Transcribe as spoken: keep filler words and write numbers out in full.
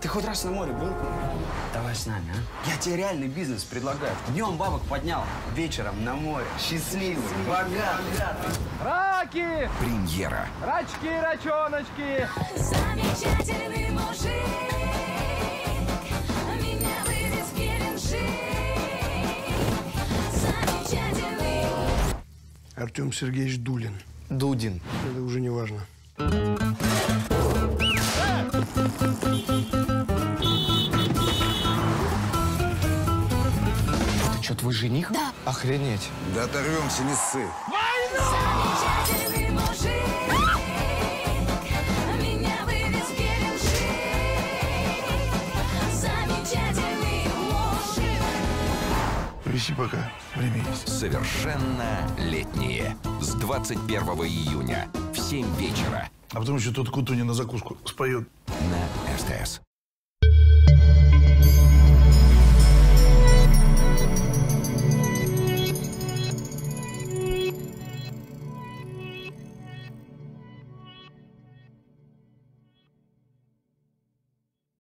Ты хоть раз на море был? Давай с нами, а? Я тебе реальный бизнес предлагаю. Днем бабок поднял, вечером на море. Счастливый, богатый. Раки! Премьера. Рачки, рачоночки! Замечательный мужик, меня вывез в Геленджик. Замечательный. Артем Сергеевич Дулин. Дудин. Это уже не важно. Что, твой жених? Да. Охренеть. Да оторвемся, не ссы. Замечательный мужик, меня вывез в Геленджик. Замечательный мужик. Виси пока. Время есть. Совершенно летние. С двадцать первого июня в семь вечера А потом еще тот Кутунин на закуску споет. на СТС.